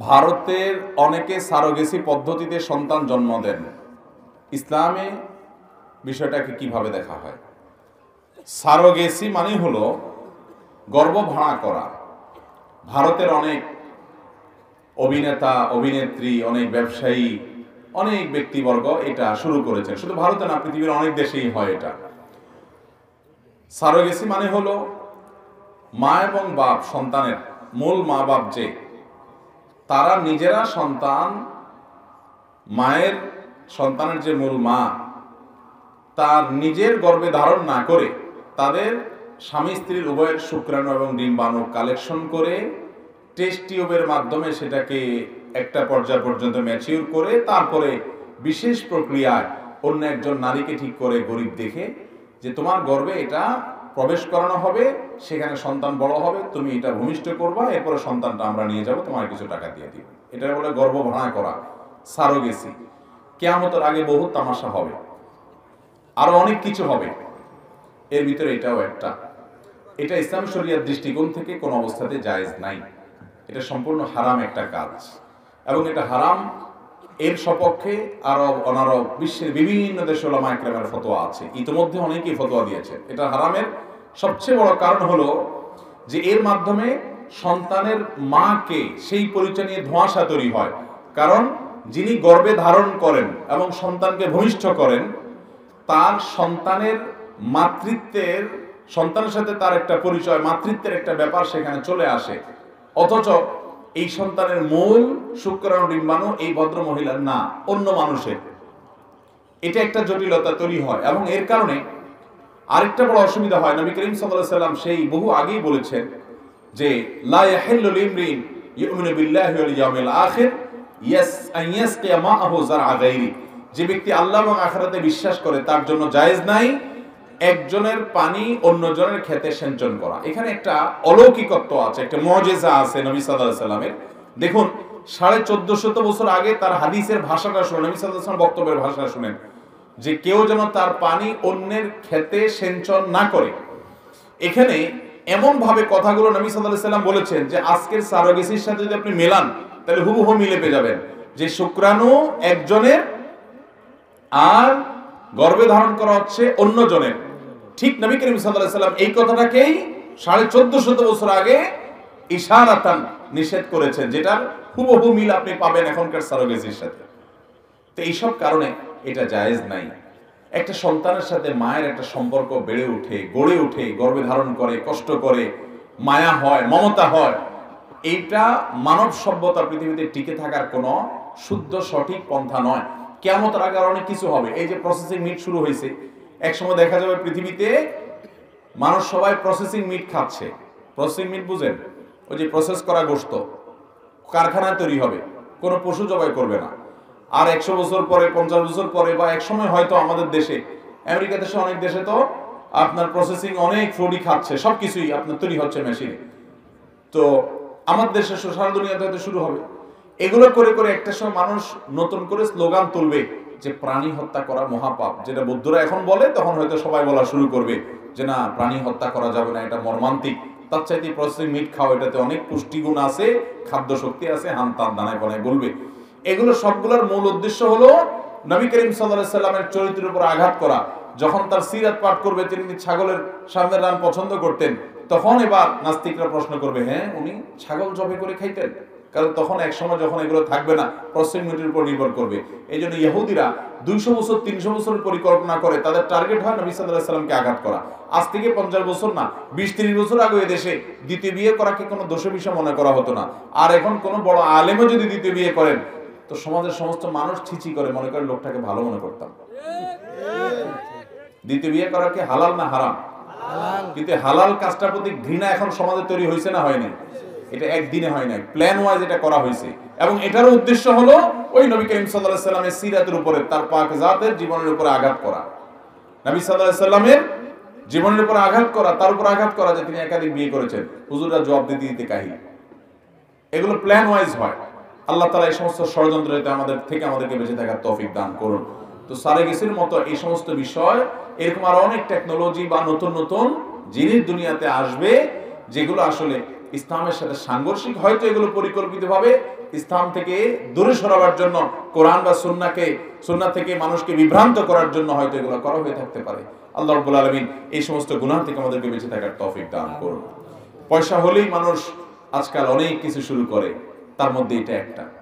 ভারতের অনেকে সারোগেসি পদ্ধতিতে সন্তান জন্ম দেন। ইসলামে বিষয়টাকে কিভাবে দেখা হয়? সারোগেসি মানে হলো গর্ভ ভাড়া করা। ভারতের অনেক অভিনেতা, অভিনেত্রী, অনেক ব্যবসায়ী, অনেক ব্যক্তিবর্গ এটা শুরু করেছেন। শুধু ভারতে না, পৃথিবীর অনেক দেশেই হয় এটা। সারোগেসি মানে হলো মা এবং বাপ, সন্তানের মূল মা বাপ যে, তারা নিজেরা সন্তান, মায়ের সন্তানের যে মূল মা, তার নিজের গর্ভে ধারণ না করে তাদের স্বামী স্ত্রীর উভয়ের শুক্রাণু এবং ডিম্বাণু কালেকশন করে টেস্ট টিউবের মাধ্যমে সেটাকে একটা পর্যায় পর্যন্ত ম্যাচিউর করে তারপরে বিশেষ প্রক্রিয়ায় অন্য একজন নারীকে ঠিক করে গরিব দেখে যে তোমার গর্ভে এটা প্রবেশ করানো হবে, সেখানে সন্তান বড় হবে, তুমি এটা ভূমিষ্ঠ করবা, এরপরে সন্তানটা আমরা নিয়ে যাব, তোমার কিছু টাকা দিয়ে দিব। এটা বলে গর্ভ ভাড়া করা, সারোগেসি। কিয়ামতের আগে বহু তামাশা হবে, আরো অনেক কিছু হবে, এর ভিতরে এটাও একটা। এটা ইসলাম শরিয়ার দৃষ্টিকোণ থেকে কোন অবস্থাতে জায়েজ নাই। এটা সম্পূর্ণ হারাম একটা কাজ, এবং এটা হারাম। এর সপক্ষে আরব, অনারব, বিশ্বের বিভিন্ন দেশে উলামা ইকরামের ফতোয়া আছে। ইতিমধ্যে অনেকেই ফতোয়া দিয়েছে। এটা হারামের সবচেয়ে বড় কারণ হলো যে এর মাধ্যমে সন্তানের মাকে সেই পরিচয় নিয়ে ধোঁয়াশা তৈরি হয়। কারণ যিনি গর্ভে ধারণ করেন এবং সন্তানকে ভূমিষ্ঠ করেন, তার সন্তানের মাতৃত্বের, সন্তানের সাথে তার একটা পরিচয়, মাতৃত্বের একটা ব্যাপার সেখানে চলে আসে। অথচ এই সন্তানের মূল শুক্রাণু ডিম্বাণু এই ভদ্র মহিলার না, অন্য মানুষের। এটা একটা জটিলতা তৈরি হয়, এবং এর কারণে আরেকটা বড় অসুবিধা হয়। নবী করিম সাল্লাল্লাহু আলাইহি সাল্লাম সেই বহু আগেই বলেছেন যে লা ইয়াহিল্লু লিমরিন ইউমিনু বিল্লাহি ওয়াল ইয়াউমিল আখির ইয়াসকিয়া মাআহু যারআ গায়রি। যে ব্যক্তি আল্লাহ এবং আখিরাতে বিশ্বাস করে তার জন্য জায়েজ নাই একজনের পানি অন্যজনের খেতে সেচন করা। এখানে একটা অলৌকিকত্ব আছে, একটা মুজিজা আছে নবী সাল্লাল্লাহু আলাইহি সাল্লামের। দেখুন, 1450 বছর আগে তার হাদিসের ভাষাটা শুনুন, নবী সাল্লাল্লাহু আলাইহি সাল্লাম বক্তব্যের ভাষা শুনেন যে কেউ যেন তার পানি অন্যের খেতে সেচন না করে। এখানে এমন ভাবে কথাগুলো নবী সাল্লাল্লাহু আলাইহি সাল্লাম বলেছেন যে আজকের সারোগেসির সাথে যদি আপনি মেলান তাহলে হুবহু মিলে পেয়ে যাবেন যে শুক্রাণু একজনের আর গর্ভে ধারণ করা হচ্ছে অন্যজনের। ঠিক নবী করিম সাল্লাল্লাহু আলাইহি সাল্লাম এই কথাটাকেই 1450 বছর আগে ইশারাতান নিষেধ করেছেন, যেটার হুবহু মিল আপনি পাবেন এখনকার সারোগেসির সাথে। তো এইসব কারণে এটা জায়েজ নাই। একটা সন্তানের সাথে মায়ের একটা সম্পর্ক বেড়ে ওঠে, গড়ে ওঠে, গর্ভে ধারণ করে, কষ্ট করে, মায়া হয়, মমতা হয়। এইটা মানব সভ্যতা পৃথিবীতে টিকে থাকার কোনো শুদ্ধ সঠিক পন্থা নয়। কিয়ামতের আগে অনেক কিছু হবে। এই যে প্রসেসিং মিট শুরু হয়েছে, একসময় দেখা যাবে পৃথিবীতে মানুষ সবাই প্রসেসিং মিট খাচ্ছে। প্রসেসিং মিট বুঝেন? ওই যে প্রসেস করা গোশত কারখানায় তৈরি হবে, কোনো পশু জবাই করবে না। আর 100 বছর পরে, 50 বছর পরে, বা এক সময় হয়তো আমাদের দেশে, আমেরিকা দেশে, অনেক দেশে তো আপনার প্রসেসিং অনেক ফুডই খাচ্ছে, সবকিছুই আপনার তৈরি হচ্ছে মেশিনে। তো আমাদের দেশে, সোশ্যাল দুনিয়াতে হয়তো শুরু হবে। এগুলো করে করে একটা সময় মানুষ নতুন করে স্লোগান তুলবে যে প্রাণী হত্যা করা মহাপাপ। যেটা বৌদ্ধরা এখন বলে, তখন হয়তো সবাই বলা শুরু করবে যে না, প্রাণী হত্যা করা যাবে না, এটা মর্মান্তিক। তার চাইতে প্রসেসিং মিট খাও, এটাতে অনেক পুষ্টিগুণ আছে, খাদ্য শক্তি আছে, হান তান দানায় বানায় বলবে। এগুলো সবগুলোর মূল উদ্দেশ্য হলো নবী করিম সাল্লাল্লাহু আলাইহি সাল্লামের চরিত্রের উপর আঘাত করা। যখন তার সিরাত পাঠ করবে, তিনি ছাগলের সামনের রান পছন্দ করতেন, তখন এবার নাস্তিকরা প্রশ্ন করবে, হ্যাঁ উনি ছাগল জবে করে খাইতেন? কারণ তখন এক সময় যখন এগুলো থাকবে না, প্রসেসিং মিটের উপর নির্ভর করবে। এই জন্য ইহুদিরা 200 বছর 300 বছরের পরিকল্পনা করে, তাদের টার্গেট হয় নবী সাল্লাল্লাহু আলাইহি সাল্লামকে আঘাত করা। আজ থেকে 50 বছর না, 20-30 বছর আগে এদেশে দ্বিতীয় বিয়ে করাকে কোনো দোষের বিষয় মনে করা হতো না। আর এখন কোনো বড় আলেমও যদি দ্বিতীয় বিয়ে করেন, তো সমাজের সমস্ত মানুষ ছিছি করে, মনে করে লোকটাকে ভালো মনে করতাম। দ্বিতীয় বিয়ে করা কি হালাল না হারাম? কিন্তু হালাল কাজটার প্রতি ঘৃণা এখন সমাজে তৈরি হয়েছে না হয়নি? এটা একদিনে হয় না, প্ল্যান ওয়াইজ এটা করা হয়েছে। এবং এটার উদ্দেশ্য হলো ওই নবী করিম সাল্লাল্লাহু আলাইহি সাল্লামের সিরাতের উপরে, তার পাক জাতের জীবনের উপরে আঘাত করা, নবী সাল্লাল্লাহু আলাইহি সাল্লামের জীবনের উপরে আঘাত করা, তার উপর আঘাত করা যে তিনি একাধিক বিয়ে করেছেন। হুজুররা জবাব দিতে দিতে কাহিল। এগুলো প্ল্যান ওয়াইজ হয়। আল্লাহ তাআলা এই সমস্ত ষড়যন্ত্র থেকে আমাদেরকে বেঁচে থাকার তৌফিক দান করুন। তো সারোগেসির মতো এই সমস্ত বিষয়, এরকম আরো অনেক টেকনোলজি বা নতুন নতুন জিনিস দুনিয়াতে আসবে, যেগুলো আসলে ইসলামের সাথে সাংঘর্ষিক, হয়তো এগুলো পরিকল্পিতভাবে ইসলাম থেকে দূরে সরাবার জন্য, কোরআন বা সুন্নাহ থেকে মানুষকে বিভ্রান্ত করার জন্য হয়তো এগুলো করা হয়ে থাকতে পারে। আল্লাহ রাব্বুল আলামিন এই সমস্ত গুনাহ থেকে আমাদেরকে বেঁচে থাকার তৌফিক দান করুন। পয়সা হলেই মানুষ আজকাল অনেক কিছু শুরু করে, তার মধ্যে এটা একটা।